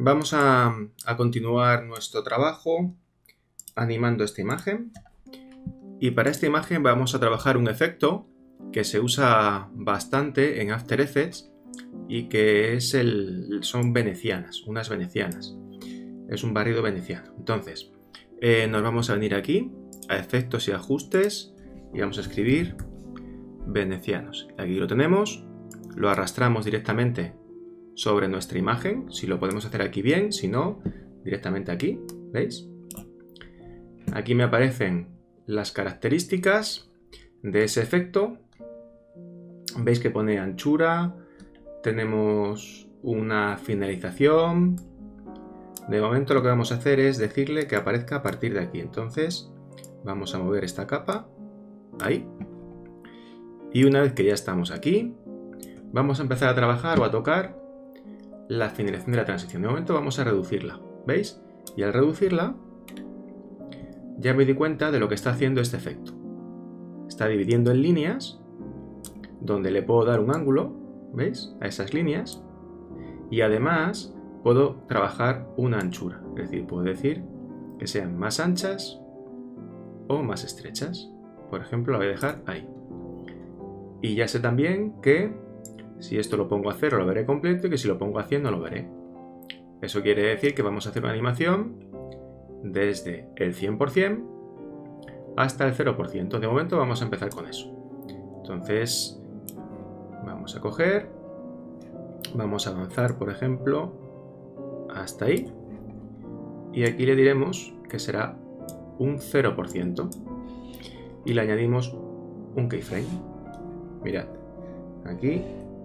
Vamos a continuar nuestro trabajo animando esta imagen. Y para esta imagen vamos a trabajar un efecto que se usa bastante en After Effects y que son venecianas, unas venecianas. Es un barrido veneciano. Entonces, nos vamos a venir aquí a efectos y ajustes y vamos a escribir venecianos. Aquí lo tenemos, lo arrastramos directamente sobre nuestra imagen, si lo podemos hacer aquí bien, si no, directamente aquí, ¿veis? Aquí me aparecen las características de ese efecto. Veis que pone anchura, tenemos una finalización. De momento lo que vamos a hacer es decirle que aparezca a partir de aquí. Entonces vamos a mover esta capa, ahí. Y una vez que ya estamos aquí, vamos a empezar a trabajar o a tocar la finalización de la transición. De momento vamos a reducirla, ¿veis? Y al reducirla, ya me di cuenta de lo que está haciendo este efecto. Está dividiendo en líneas, donde le puedo dar un ángulo, ¿veis? A esas líneas. Y además puedo trabajar una anchura. Es decir, puedo decir que sean más anchas o más estrechas. Por ejemplo, la voy a dejar ahí. Y ya sé también que si esto lo pongo a 0 lo veré completo y que si lo pongo a 100 no lo veré. Eso quiere decir que vamos a hacer una animación desde el 100% hasta el 0%. De momento vamos a empezar con eso. Entonces vamos a coger, vamos a avanzar por ejemplo hasta ahí y aquí le diremos que será un 0% y le añadimos un keyframe. Mirad, aquí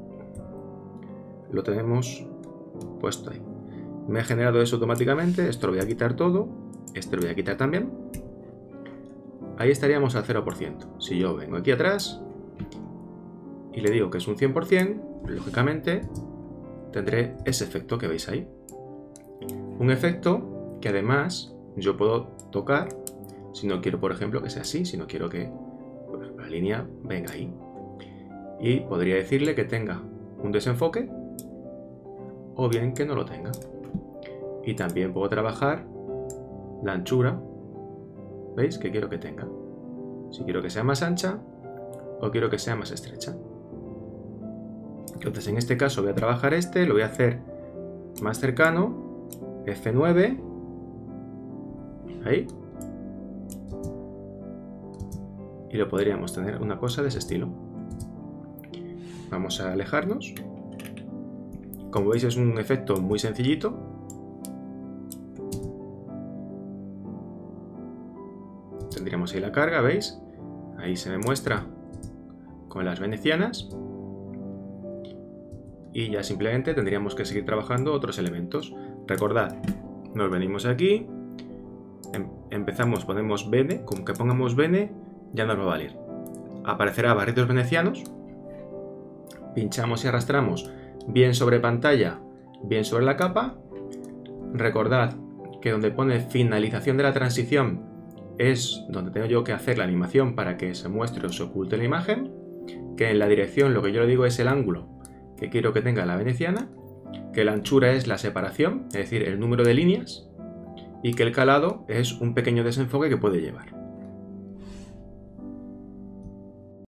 lo tenemos puesto ahí. Me ha generado eso automáticamente. Esto lo voy a quitar todo. Este lo voy a quitar también. Ahí estaríamos al 0%. Si yo vengo aquí atrás y le digo que es un 100%, lógicamente tendré ese efecto que veis ahí. Un efecto que además yo puedo tocar si no quiero, por ejemplo, que sea así, si no quiero que, por ejemplo, la línea venga ahí. Y podría decirle que tenga un desenfoque o bien que no lo tenga. Y también puedo trabajar la anchura, ¿veis? Que quiero que tenga. Si quiero que sea más ancha o quiero que sea más estrecha. Entonces en este caso voy a trabajar lo voy a hacer más cercano, F9, ahí. Y lo podríamos tener una cosa de ese estilo. Vamos a alejarnos. Como veis es un efecto muy sencillito. Tendríamos ahí la carga, ¿veis? Ahí se me muestra con las venecianas. Y ya simplemente tendríamos que seguir trabajando otros elementos. Recordad, nos venimos aquí, empezamos, ponemos Bene, con que pongamos Bene ya nos va a valer. Aparecerá barridos venecianos, pinchamos y arrastramos bien sobre pantalla, bien sobre la capa. Recordad que donde pone finalización de la transición es donde tengo yo que hacer la animación para que se muestre o se oculte la imagen, que en la dirección lo que yo le digo es el ángulo que quiero que tenga la veneciana, que la anchura es la separación, es decir, el número de líneas, y que el calado es un pequeño desenfoque que puede llevar.